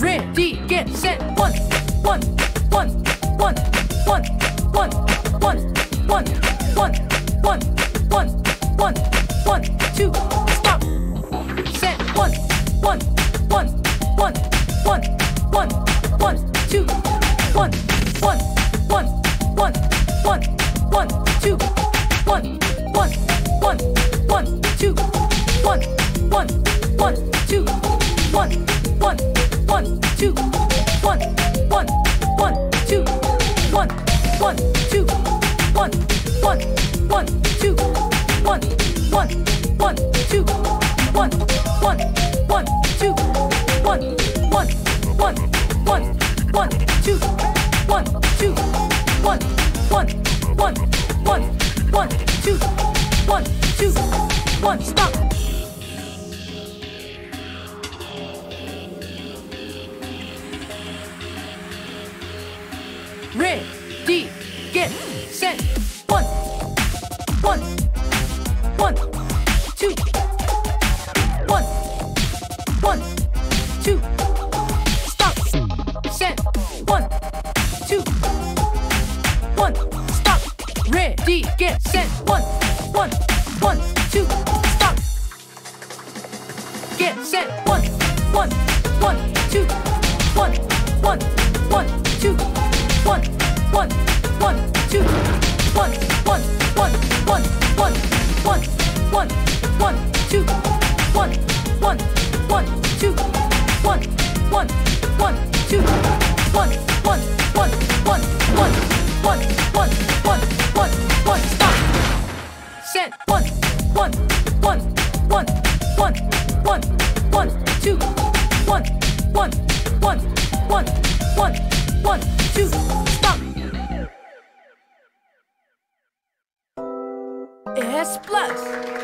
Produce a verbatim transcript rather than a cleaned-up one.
Ready, get set. One, one, one, one, one, one, one, one, one, one, one, one, one, two. Stop. Set. One, one, one, one, one, one, one, two. One, one, one, one, one, one, two. One, one, one, one, two. One, one, one, two. One, one, one, two. One, one, one, two. One, one, two. One, one, one, two. One, one, one, two. One, one, one, two. One, one, one, one, one, two. One, two. One, one, one, one, one, two. One, two, one, stop. Ready, get set. One, one, one, two. One, one, two. Stop. Set. One, two. One, stop. Ready, get set. One, one, one, two. Stop. Get set. One, one, one, two. One, one, one, two. One, one, one, two. One, one, one, one, one, one, one, one, two. One, one, one, two. One, one, one, two. One, one, one, one, one, one, one, one, one, one. Stop. Set. One, one, one, one, one, one, one, two. One, one, one, one, one, one, two. Stop. S plus.